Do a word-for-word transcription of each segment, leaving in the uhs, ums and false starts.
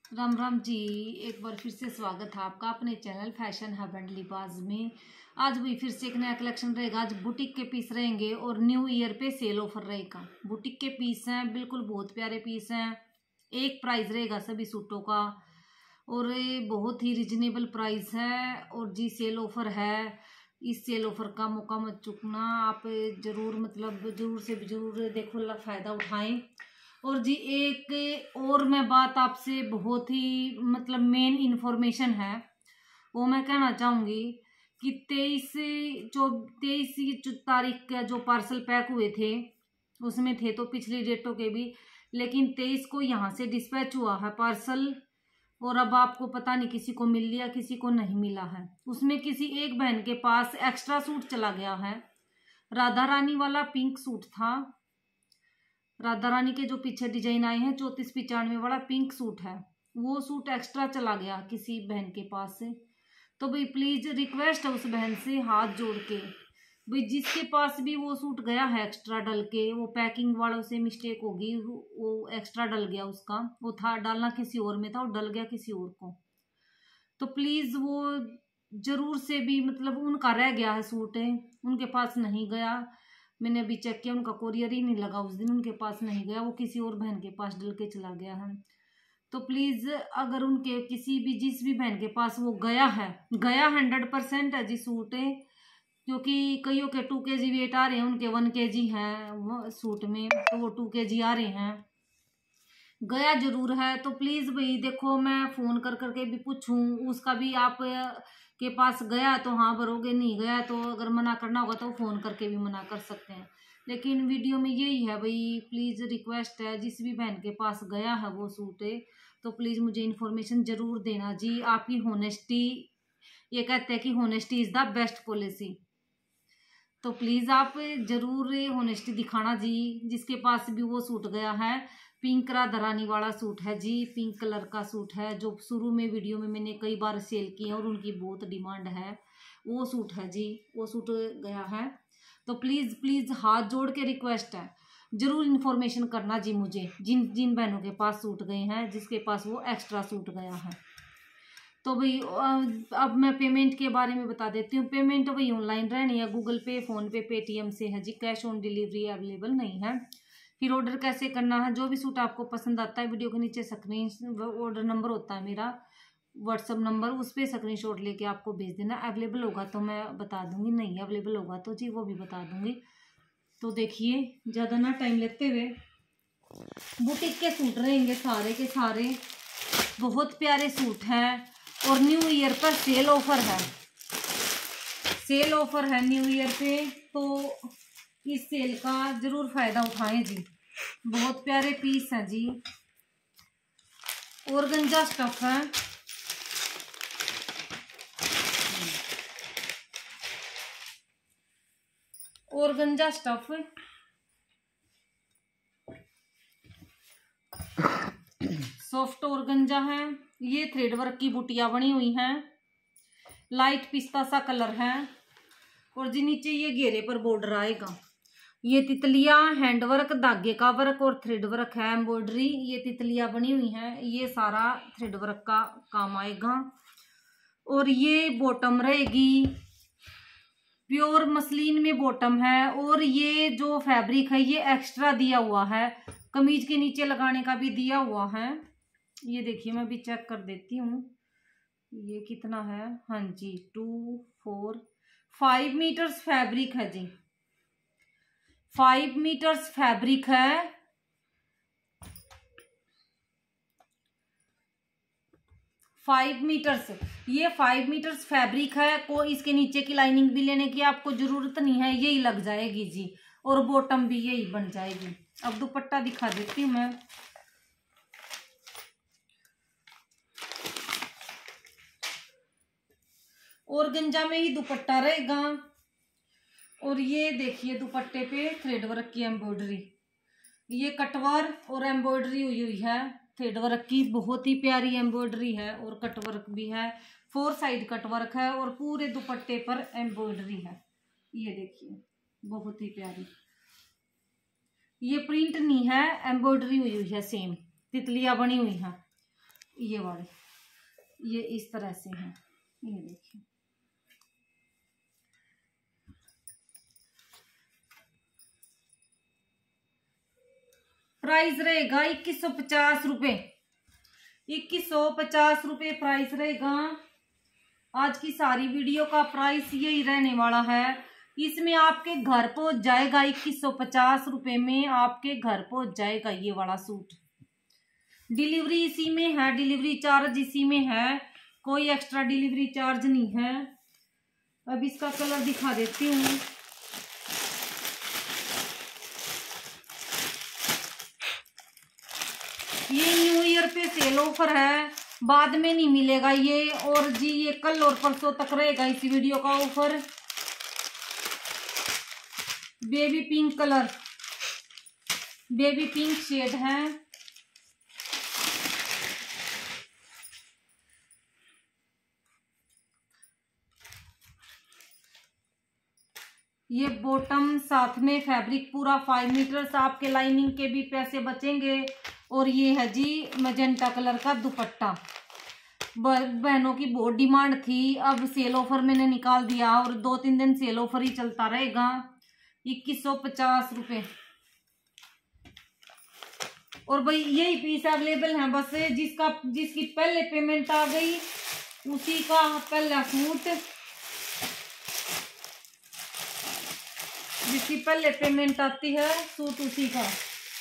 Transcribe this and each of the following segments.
राम राम जी। एक बार फिर से स्वागत है आपका अपने चैनल फैशन हब एंड लिबास में। आज भी फिर से एक नया कलेक्शन रहेगा। आज बुटीक के पीस रहेंगे और न्यू ईयर पे सेल ऑफर रहेगा। बुटीक के पीस हैं, बिल्कुल बहुत प्यारे पीस हैं। एक प्राइस रहेगा सभी सूटों का और ये बहुत ही रिजनेबल प्राइस है। और जी सेल ऑफर है, इस सेल ऑफर का मौका मत चूकना। आप जरूर मतलब जरूर से जरूर देखो, फायदा उठाएं। और जी एक और मैं बात आपसे बहुत ही मतलब मेन इन्फॉर्मेशन है वो मैं कहना चाहूँगी कि तेईस चौ तेईस तारीख का जो पार्सल पैक हुए थे उसमें थे तो पिछली डेटों के भी, लेकिन तेईस को यहाँ से डिस्पैच हुआ है पार्सल। और अब आपको पता नहीं किसी को मिल लिया किसी को नहीं मिला है। उसमें किसी एक बहन के पास एक्स्ट्रा सूट चला गया है। राधा रानी वाला पिंक सूट था। राधा रानी के जो पीछे डिजाइन आए हैं चौतीस पिचानवे वाला पिंक सूट है, वो सूट एक्स्ट्रा चला गया किसी बहन के पास से। तो भाई प्लीज रिक्वेस्ट है उस बहन से हाथ जोड़ के, भाई जिसके पास भी वो सूट गया है एक्स्ट्रा डल के, वो पैकिंग वालों से मिस्टेक होगी, वो एक्स्ट्रा डल गया उसका, वो था डालना किसी और में था और डल गया किसी और को। तो प्लीज वो जरूर से भी मतलब उनका रह गया है सूट है, उनके पास नहीं गया। मैंने अभी चेक किया, उनका कोरियर ही नहीं लगा उस दिन, उनके पास नहीं गया, वो किसी और बहन के पास डल के चला गया है। तो प्लीज अगर उनके किसी भी जिस भी बहन के पास वो गया है गया हंड्रेड परसेंट है जी सूट है, क्योंकि कईयों के टू के जी वेट आ रहे हैं, उनके वन के जी है सूट में, तो वो टू के जी आ रहे हैं, गया जरूर है। तो प्लीज भाई देखो, मैं फोन कर करके भी पूछूं उसका भी आप के पास गया तो हाँ भरोगे, नहीं गया तो अगर मना करना होगा तो फोन करके भी मना कर सकते हैं। लेकिन वीडियो में यही है भाई, प्लीज रिक्वेस्ट है जिस भी बहन के पास गया है वो सूट है तो प्लीज मुझे इन्फॉर्मेशन जरूर देना जी। आपकी होनेस्टी, ये कहते हैं कि honesty is the best policy, तो प्लीज आप जरूर होनेस्टी दिखाना जी। जिसके पास भी वो सूट गया है, पिंक राधा रानी वाला सूट है जी, पिंक कलर का सूट है जो शुरू में वीडियो में मैंने कई बार सेल किए और उनकी बहुत डिमांड है, वो सूट है जी, वो सूट गया है। तो प्लीज प्लीज हाथ जोड़ के रिक्वेस्ट है जरूर इन्फॉर्मेशन करना जी मुझे, जिन जिन बहनों के पास सूट गए हैं जिसके पास वो एक्स्ट्रा सूट गया है। तो भाई अब मैं पेमेंट के बारे में बता देती हूँ। पेमेंट वही ऑनलाइन रहनी है, गूगल पे, फोन पे, पेटीएम से है जी, कैश ऑन डिलीवरी अवेलेबल नहीं है। फिर ऑर्डर कैसे करना है, जो भी सूट आपको पसंद आता है वीडियो के नीचे स्क्रीन ऑर्डर नंबर होता है मेरा व्हाट्सअप नंबर, उस पर स्क्रीनशॉट लेके आपको भेज देना। अवेलेबल होगा तो मैं बता दूंगी, नहीं अवेलेबल होगा तो जी वो भी बता दूंगी। तो देखिए ज़्यादा ना टाइम लेते हुए, बुटीक के सूट रहेंगे सारे के सारे, बहुत प्यारे सूट हैं और न्यू ईयर पर सेल ऑफर है, सेल ऑफर है न्यू ईयर पे, तो इस सेल का जरूर फायदा उठाएं जी। बहुत प्यारे पीस हैं जी, ऑर्गेन्जा स्टफ है, ऑर्गेन्जा स्टफ सॉफ्ट ऑर्गेन्जा है। ये थ्रेड वर्क की बुटियां बनी हुई हैं, लाइट पिस्ता सा कलर है और जी नीचे ये घेरे पर बॉर्डर आएगा। ये तितलियां हैंडवर्क, धागे का वर्क और थ्रेड वर्क है, एम्ब्रॉयडरी, ये तितलियां बनी हुई हैं, ये सारा थ्रेड वर्क का काम आएगा। और ये बॉटम रहेगी, प्योर मसलिन में बॉटम है और ये जो फैब्रिक है ये एक्स्ट्रा दिया हुआ है, कमीज के नीचे लगाने का भी दिया हुआ है। ये देखिए मैं भी चेक कर देती हूँ ये कितना है, हाँ जी two four five metres fabric है जी, फाइव मीटर्स फैब्रिक है। फाइव मीटर्स ये फाइव मीटर्स फैब्रिक है, को इसके नीचे की लाइनिंग भी लेने की आपको जरूरत नहीं है, यही लग जाएगी जी और बॉटम भी यही बन जाएगी। अब दुपट्टा दिखा देती हूँ मैं, ऑर्गेन्जा में ही दुपट्टा रहेगा और ये देखिए दुपट्टे पे थ्रेड वर्क की एम्ब्रॉयडरी, ये कटवर और एम्ब्रॉयडरी हुई हुई है थ्रेड वर्क की, बहुत ही प्यारी एम्ब्रॉयडरी है और कटवर्क भी है, फोर साइड कटवर्क है और पूरे दुपट्टे पर एम्ब्रॉयडरी है। ये देखिए बहुत ही प्यारी, ये प्रिंट नहीं है एम्ब्रॉयडरी हुई हुई है, सेम तितलियां बनी हुई हैं। ये वाले, ये इस तरह से है, ये देखिए। प्राइस रहेगा इक्कीस सौ पचास रुपये, इक्कीस सौ पचास रुपये प्राइस रहेगा। आज की सारी वीडियो का प्राइस यही रहने वाला है। इसमें आपके घर पहुंच जाएगा इक्कीस सौ पचास रुपये में, आपके घर पहुंच जाएगा ये वाला सूट। डिलीवरी इसी में है, डिलीवरी चार्ज इसी में है, कोई एक्स्ट्रा डिलीवरी चार्ज नहीं है। अब इसका कलर दिखा देती हूँ। ये न्यू ईयर पे सेल ऑफर है, बाद में नहीं मिलेगा ये। और जी ये कल और परसों तक रहेगा इस वीडियो का offer. Baby pink colour, baby pink shade है। ये बॉटम, साथ में फैब्रिक पूरा फाइव मीटर्स, आपके लाइनिंग के भी पैसे बचेंगे। और ये है जी मजेंटा कलर का दुपट्टा। बहनों की बहुत डिमांड थी, अब सेल ऑफर मैंने निकाल दिया और दो तीन दिन सेल ऑफर ही चलता रहेगा। इक्कीस सौ पचास रुपये। और भाई यही पीस अवेलेबल है बस, जिसका जिसकी पहले पेमेंट आ गई उसी का पहला सूट, जिसकी पहले पेमेंट आती है सूट उसी का।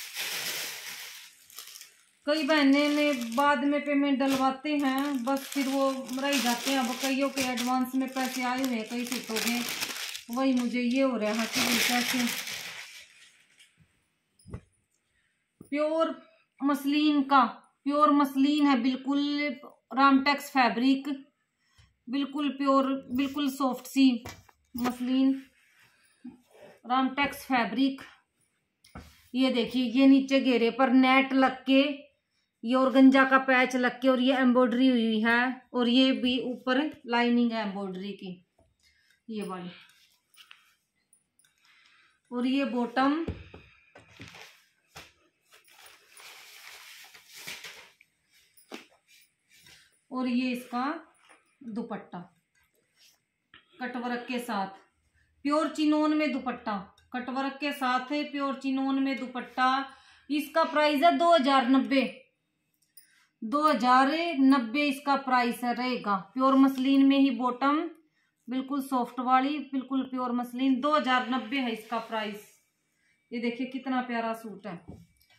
कई बहने में बाद में पेमेंट डलवाते हैं, बस फिर वो रह जाते हैं। अब कईयों के एडवांस में पैसे आए हुए हैं कई सूटों के, वही मुझे ये हो रहा है कि कैसे। प्योर मसलिन का, प्योर मसलिन है बिल्कुल, रामटेक्स फैब्रिक, बिल्कुल प्योर, बिल्कुल सॉफ्ट सी मसलिन, रामटेक्स फैब्रिक। ये देखिए, ये नीचे घेरे पर नेट लग के, ये ऑर्गेन्जा का पैच लग के, और ये एम्ब्रॉयडरी हुई है, और ये भी ऊपर लाइनिंग है एम्ब्रॉयडरी की, ये वाली। और ये बॉटम, और ये इसका दुपट्टा कटवर्क के साथ, प्योर चिनोन में दुपट्टा, कटवर्क के साथ है, प्योर चिनोन में दुपट्टा। इसका प्राइस है दो हजार नब्बे, दो हजार नब्बे इसका प्राइस रहेगा। प्योर मसलिन में ही बॉटम, बिल्कुल सॉफ्ट वाली, बिल्कुल प्योर मसलिन, दो हजार नब्बे है इसका प्राइस। ये देखिए कितना प्यारा सूट है।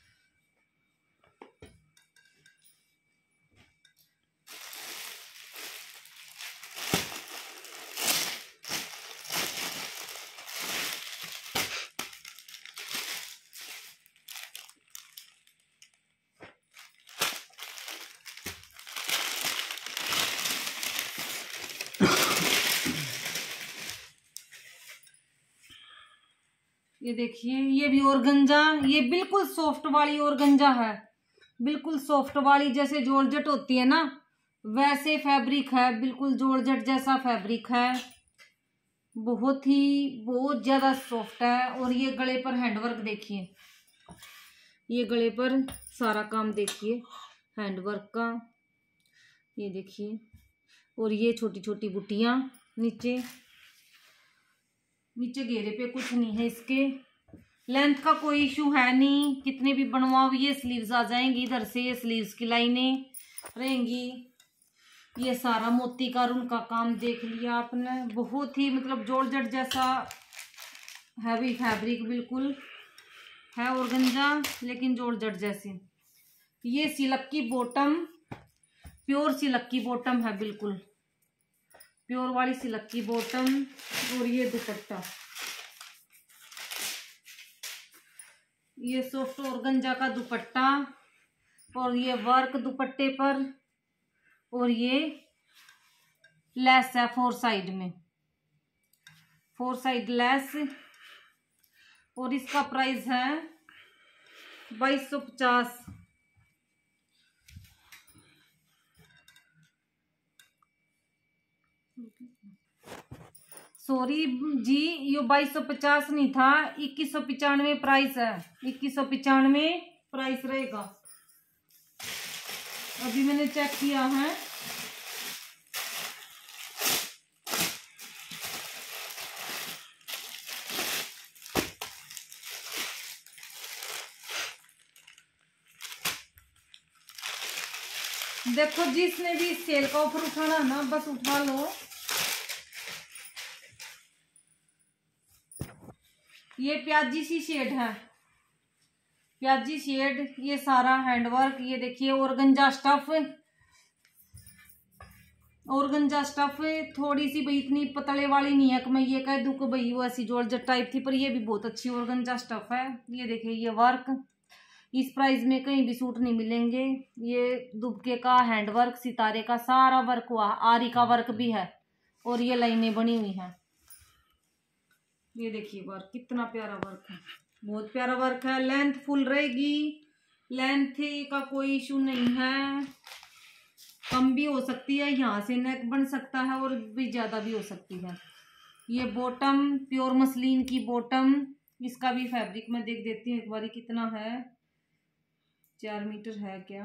ये देखिए, ये भी ऑर्गेन्जा, ये बिल्कुल सॉफ्ट वाली ऑर्गेन्जा है, बिल्कुल सॉफ्ट वाली, जैसे जॉर्जेट होती है ना वैसे फैब्रिक है, बिल्कुल जॉर्जेट जैसा फैब्रिक है, बहुत ही बहुत ज्यादा सॉफ्ट है। और ये गले पर हैंडवर्क देखिए, ये गले पर सारा काम देखिए हैंडवर्क का, ये देखिए। और ये छोटी छोटी बुटियां नीचे, नीचे घेरे पे कुछ नहीं है इसके। लेंथ का कोई इशू है नहीं, कितने भी बनवाओ ये स्लीव्स आ जाएंगी। इधर से ये स्लीव्स की लाइनें रहेंगी। ये सारा मोती का रूम का काम देख लिया आपने, बहुत ही मतलब जॉर्जेट जैसा हैवी फैब्रिक बिल्कुल है, ऑर्गेन्जा लेकिन जॉर्जेट जैसी। ये सिल्क की बॉटम, प्योर सिल्क की बॉटम है, बिल्कुल प्योर वाली सिल्क की बॉटम। और ये दुपट्टा, ये सॉफ्ट ऑर्गेन्जा का दुपट्टा, और ये वर्क दुपट्टे पर, और ये लेस है फोर साइड में, फोर साइड लेस। और इसका प्राइस है बाईस सौ पचास। सॉरी जी, ये बाईस सौ पचास नहीं था, इक्कीस सौ पिचानवे प्राइस है, इक्कीस सौ पिचानवे प्राइस रहेगा। अभी मैंने चेक किया है, देखो जिसने भी सेल का ऑफर उठाना है ना बस उठा लो। ये प्याजी सी शेड है, प्याजी शेड, ये सारा हैंडवर्क। ये देखिए ऑर्गेन्जा स्टफ, ऑर्गेन्जा स्टफ थोड़ी सी भाई इतनी पतले वाली नहीं है कि मैं ये कह दूं कि भाई वो ऐसी जॉर्जेट टाइप थी, पर ये भी बहुत अच्छी ऑर्गेन्जा स्टफ है। ये देखिए ये वर्क, इस प्राइस में कहीं भी सूट नहीं मिलेंगे। ये दुबके का हैंडवर्क, सितारे का सारा वर्क हुआ, आरी का वर्क भी है और ये लाइनें बनी हुई हैं। ये देखिए वर्क कितना प्यारा वर्क है, बहुत प्यारा वर्क है। लेंथ फुल रहेगी, लेंथ का कोई इशू नहीं है, कम भी हो सकती है, यहाँ से नेक बन सकता है और भी ज्यादा भी हो सकती है। ये बॉटम प्योर मसलिन की बॉटम, इसका भी फैब्रिक मैं देख देती हूँ एक बारी कितना है, चार मीटर है क्या,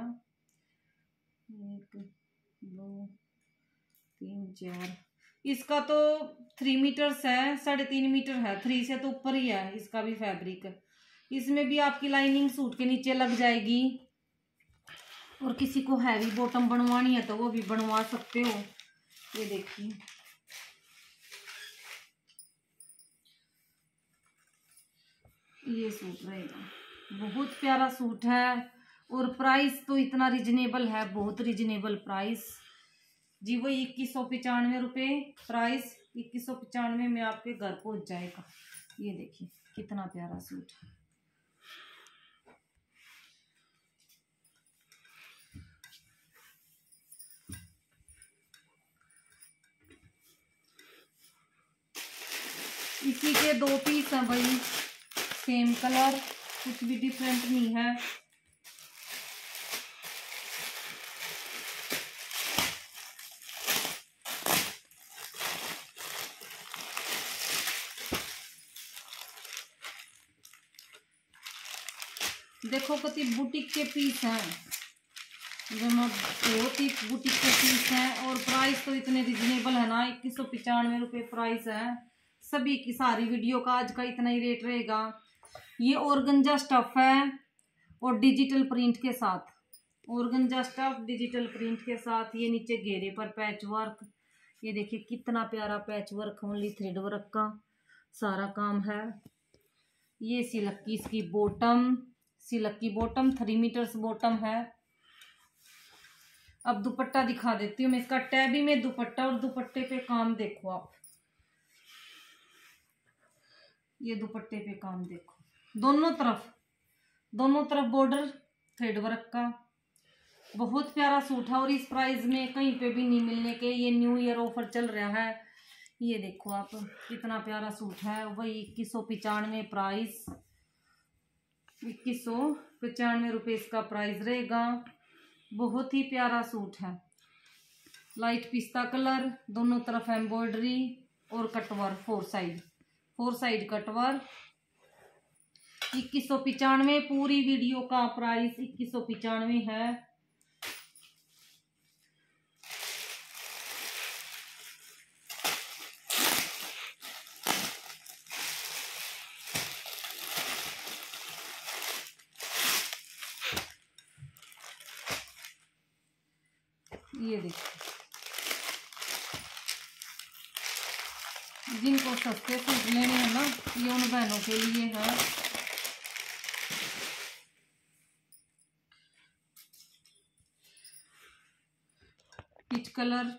एक दो तीन चार, इसका तो थ्री मीटर्स है, साढ़े तीन मीटर है, थ्री से तो ऊपर ही है इसका भी फैब्रिक। इसमें भी आपकी लाइनिंग सूट के नीचे लग जाएगी और किसी को हैवी बॉटम बनवानी है तो वो भी बनवा सकते हो। ये देखिए ये सूट रहेगा, बहुत प्यारा सूट है और प्राइस तो इतना रिजनेबल है, बहुत रिजनेबल प्राइस जी। वो इक्कीस सौ पचानवे रुपये प्राइस, इक्कीस सौ पचानवे में आपके घर पहुंच जाएगा। ये देखिए कितना प्यारा सूट है। इसी के दो पीस हैं भाई, सेम कलर, कुछ भी डिफरेंट नहीं है। देखो कति बुटीक के पीस हैं, बहुत ही बुटीक के पीस हैं और प्राइस तो इतने रिजनेबल है ना, इक्कीस सौ पचानवे रुपये प्राइस है सभी की। सारी वीडियो का आज का इतना ही रेट रहेगा। ये ऑर्गेन्जा स्टफ है और डिजिटल प्रिंट के साथ, ऑर्गेन्जा स्टफ डिजिटल प्रिंट के साथ। ये नीचे घेरे पर पैच वर्क, ये देखिए कितना प्यारा patch work, only thread work का सारा काम है। ये सिल्क की इसकी बॉटम, सिल्क की बॉटम थ्री मीटर्स बॉटम है। अब दुपट्टा दिखा देती हूँ मैं इसका, टैबी में दुपट्टा, और दुपट्टे पे काम देखो आप, ये दुपट्टे पे काम देखो, दोनों तरफ दोनों तरफ बॉर्डर थ्रेड वर्क का, बहुत प्यारा सूट है और इस प्राइस में कहीं पे भी नहीं मिलने के। ये न्यू ईयर ऑफर चल रहा है। ये देखो आप कितना प्यारा सूट है, वही इक्कीस सौ पचानवे प्राइस, इक्कीस सौ पचानवे रुपये इसका प्राइस रहेगा। बहुत ही प्यारा सूट है, लाइट पिस्ता कलर, दोनों तरफ एम्ब्रॉयडरी और cutwork, four side four side cutwork. इक्कीस सौ पचानवे, पूरी वीडियो का प्राइस इक्कीस सौ पचानवे है। ये देखिए जिनको सस्ते सूट लेने हैं ना, ये उन बहनों के लिए है। पीच कलर,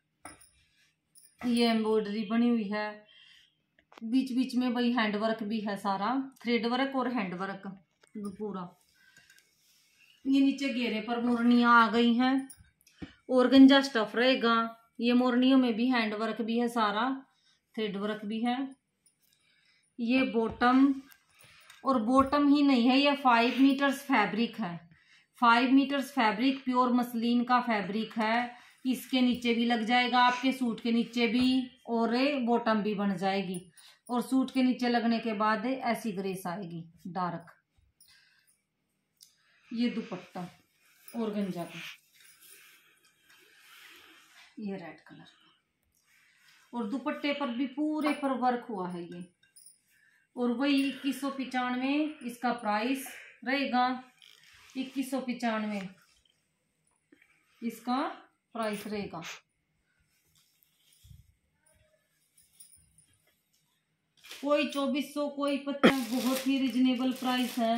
ये एम्ब्रॉयडरी बनी हुई है, बीच बीच में वही हैंडवर्क भी है, सारा थ्रेड वर्क और हैंडवर्क पूरा। ये नीचे घेरे पर मोरनियां आ गई हैं, ऑर्गेन्जा स्टफ रहेगा। ये मोरनियों में भी हैंडवर्क भी है, सारा थ्रेड वर्क भी है। ये बॉटम, और बॉटम ही नहीं है, ये फाइव मीटर्स फैब्रिक है, five metres fabric pure muslin का फैब्रिक है। इसके नीचे भी लग जाएगा, आपके सूट के नीचे भी, और बॉटम भी बन जाएगी। और सूट के नीचे लगने के बाद ऐसी ग्रेस आएगी डार्क। ये दुपट्टा ऑर्गेन्जा का, ये रेड कलर का, और दुपट्टे पर भी पूरे पर वर्क हुआ है ये, और वही इक्कीस सौ पिचानवे इसका प्राइस रहेगा। इक्कीस सौ पिचानवे इसका प्राइस रहेगा। कोई चौबीस सौ, कोई पचास, बहुत ही रिजनेबल प्राइस है।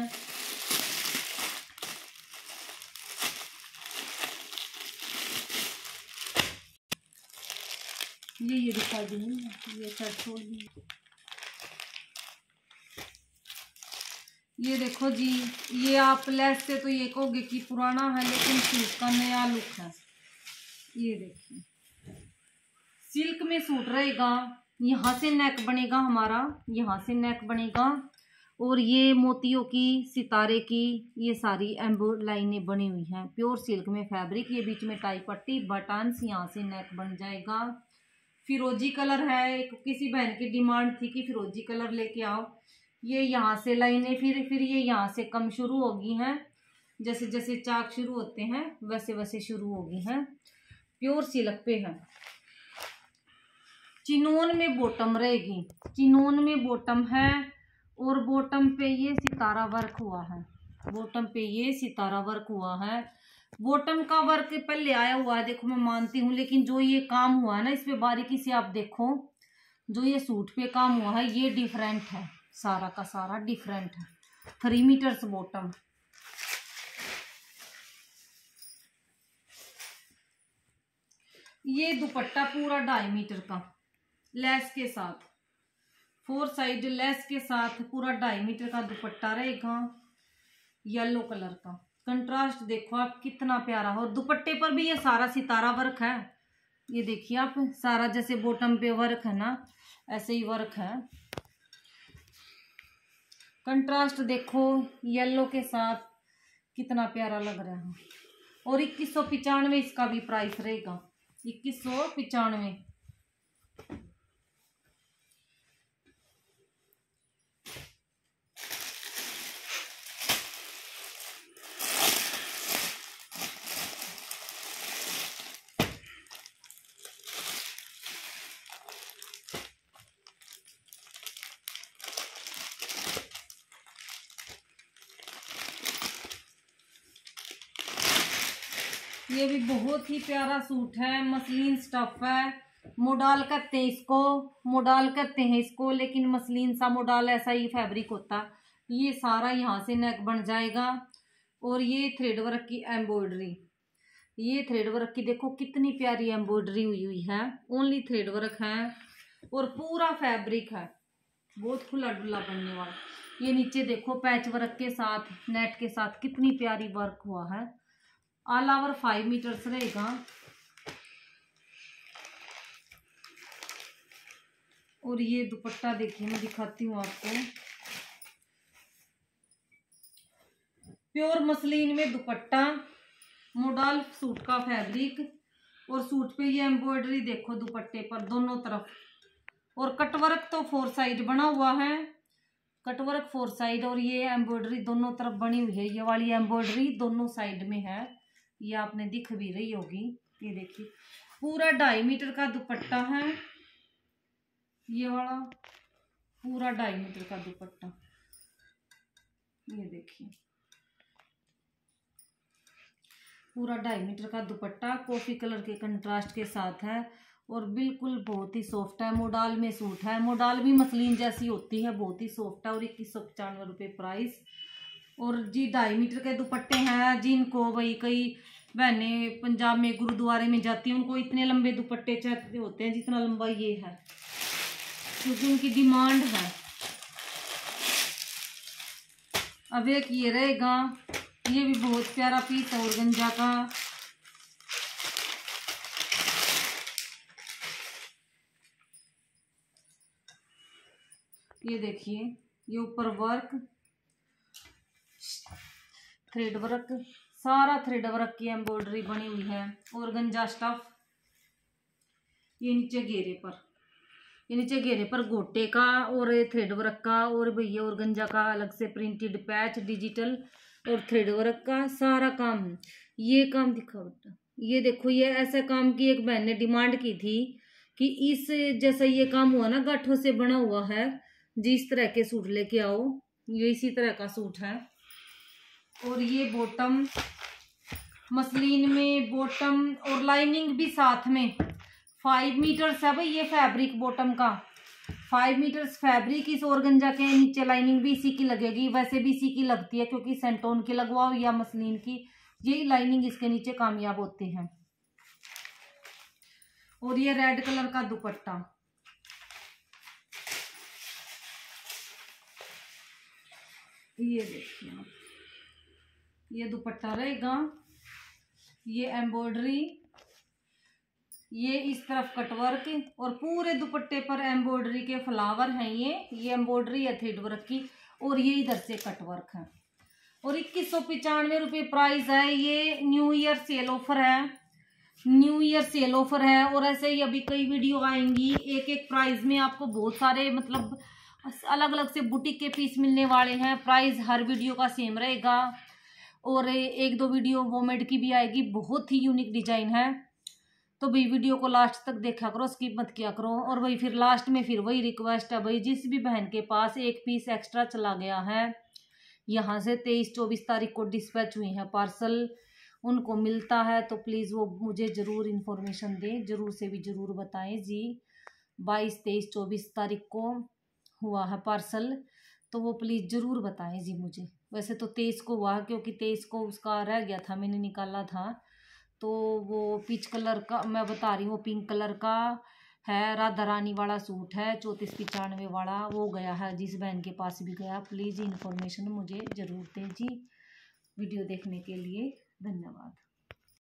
ये ये दिखा दूंगी, ये शर्ट छोड़ दी। ये देखो जी, ये आप लेस से तो ये कहोगे कि पुराना है, लेकिन सूट का नया लुक है। ये देखिए, सिल्क में सूट रहेगा। यहाँ से नेक बनेगा हमारा, यहाँ से नेक बनेगा, और ये मोतियों की, सितारे की ये सारी एम्बो लाइनें बनी हुई हैं। प्योर सिल्क में फैब्रिक, ये बीच में टाई पट्टी, बटन्स, यहाँ से नेक बन जाएगा। फिरोजी कलर है, किसी बहन की डिमांड थी कि फिरोजी कलर लेके आओ। ये यहाँ से लाइनें, फिर फिर ये यहाँ से कम शुरू होगी हैं, जैसे जैसे चाक शुरू होते हैं वैसे वैसे शुरू होगी हैं। प्योर सिल्क पे है। चिनोन में बॉटम रहेगी, चिनोन में बॉटम है, और बॉटम पे ये सितारा वर्क हुआ है। बॉटम पे ये सितारा वर्क हुआ है। बॉटम का वर्क पहले आया हुआ है, देखो मैं मानती हूँ, लेकिन जो ये काम हुआ है ना, इस पे बारीकी से आप देखो, जो ये सूट पे काम हुआ है ये डिफरेंट है, सारा का सारा डिफरेंट है। Three metres bottom. ये दुपट्टा पूरा ढाई मीटर का लेस के साथ, फोर साइड लेस के साथ पूरा ढाई मीटर का दुपट्टा रहेगा, येलो कलर का। कंट्रास्ट देखो आप कितना प्यारा हो। दुपट्टे पर भी ये सारा सितारा वर्क है। ये देखिए आप, सारा जैसे बॉटम पे वर्क है ना, ऐसे ही वर्क है। कंट्रास्ट देखो येलो के साथ, कितना प्यारा लग रहा है। और इक्कीस सौ पिचानवे इसका भी प्राइस रहेगा, इक्कीस सौ पिचानवे। ये भी बहुत ही प्यारा सूट है, मसलिन स्टफ है। मोडाल कहते हैं इसको, मोडाल कहते हैं इसको, लेकिन मसलिन सा मोडाल ऐसा ही फैब्रिक होता है। ये सारा यहाँ से नेक बन जाएगा, और ये थ्रेड वर्क की एम्ब्रॉयडरी, ये थ्रेड वर्क की देखो कितनी प्यारी एम्ब्रॉयडरी हुई हुई है। ओनली थ्रेड वर्क है, और पूरा फैब्रिक है, बहुत खुला डुला बनने वाला। ये नीचे देखो पैच वर्क के साथ, नेट के साथ कितनी प्यारी वर्क हुआ है। ऑल ओवर फाइव मीटर्स रहेगा। और ये दुपट्टा देखिए, मैं दिखाती हूँ आपको। प्योर मसलिन में दुपट्टा, मोडाल सूट का फैब्रिक, और सूट पे ये एम्ब्रॉयडरी देखो दुपट्टे पर दोनों तरफ। और कटवर्क तो फोर साइड बना हुआ है, कटवर्क फोर साइड, और ये एम्ब्रॉयडरी दोनों तरफ बनी हुई है। ये वाली एम्ब्रॉयडरी दोनों साइड में है, ये आपने दिख भी रही होगी। ये देखिए पूरा ढाई मीटर का दुपट्टा है, ये वाला पूरा ढाई मीटर का दुपट्टा। ये देखिए पूरा ढाई मीटर का दुपट्टा कॉफी कलर के कंट्रास्ट के साथ है, और बिल्कुल बहुत ही सॉफ्ट है। मोडाल में सूट है, मोडाल भी मसलिन जैसी होती है, बहुत ही सॉफ्ट है। और इक्कीस सौ पचानवे रुपये प्राइस। और जी ढाई मीटर के दुपट्टे हैं, जिनको भाई कई बहनें पंजाब में गुरुद्वारे में जाती हैं, उनको इतने लंबे दुपट्टे चाहते होते हैं जितना लंबा ये है, क्योंकि उनकी डिमांड है। अब एक ये रहेगा, ये भी बहुत प्यारा पीस है ऑर्गेन्जा का। ये देखिए, ये ऊपर वर्क, थ्रेड वर्क, सारा थ्रेड वर्क की एम्ब्रॉयडरी बनी हुई है। ऑर्गेन्जा स्टफ, ये नीचे घेरे पर, ये नीचे घेरे पर गोटे का और थ्रेड वर्क का, और भैया ऑर्गेन्जा का अलग से प्रिंटेड पैच, डिजिटल और थ्रेड वर्क का सारा काम है। ये काम दिखा बेटा, ये देखो, ये ऐसा काम की एक बहन ने डिमांड की थी कि इस जैसा ये काम हुआ ना, गांठों से बना हुआ है, जिस तरह के सूट लेके आओ। ये इसी तरह का सूट है। और ये बॉटम मसलिन में, बॉटम और लाइनिंग भी साथ में। फाइव मीटर्स है भाई ये फैब्रिक बॉटम का। फाइव मीटर्स फैब्रिक, इस ऑर्गेन्जा के नीचे लाइनिंग भी इसी की लगेगी। वैसे भी इसी की लगती है क्योंकि सेंटोन की लगवाओ या मसलिन की, ये लाइनिंग इसके नीचे कामयाब होते हैं। और ये रेड कलर का दुपट्टा, ये देखिए आप, ये दुपट्टा रहेगा। ये एम्ब्रॉयडरी, ये इस तरफ कटवर्क और पूरे दुपट्टे पर एम्ब्रॉयडरी के फ्लावर हैं। ये ये एम्ब्रॉयडरी है थ्रेड वर्क की, और ये इधर से कटवर्क है। और इक्कीस सौ पचानवे रुपये प्राइस है। ये न्यू ईयर सेल ऑफर है, न्यू ईयर सेल ऑफर है। और ऐसे ही अभी कई वीडियो आएंगी, एक एक प्राइस में आपको बहुत सारे मतलब अलग अलग से बुटीक के पीस मिलने वाले हैं। प्राइस हर वीडियो का सेम रहेगा। और एक दो वीडियो वोमेड की भी आएगी, बहुत ही यूनिक डिजाइन है। तो भाई वीडियो को लास्ट तक देखा करो, स्किप मत किया करो। और भाई फिर लास्ट में फिर वही रिक्वेस्ट है भाई, जिस भी बहन के पास एक पीस एक्स्ट्रा चला गया है, यहाँ से तेईस चौबीस तारीख को डिस्पैच हुई है पार्सल, उनको मिलता है तो प्लीज़ वो मुझे ज़रूर इन्फॉर्मेशन दें, ज़रूर से भी ज़रूर बताएं जी। बाईस तेईस चौबीस तारीख को हुआ है पार्सल, तो वो प्लीज़ ज़रूर बताएं जी मुझे। वैसे तो तेईस को हुआ, क्योंकि तेईस को उसका रह गया था, मैंने निकाला था। तो वो पीच कलर का मैं बता रही हूँ, वो पिंक कलर का है, राधा रानी वाला सूट है, चौंतीस पचानवे वाला, वो गया है जिस बहन के पास भी गया। प्लीज़ इन्फॉर्मेशन मुझे ज़रूर दें जी। वीडियो देखने के लिए धन्यवाद।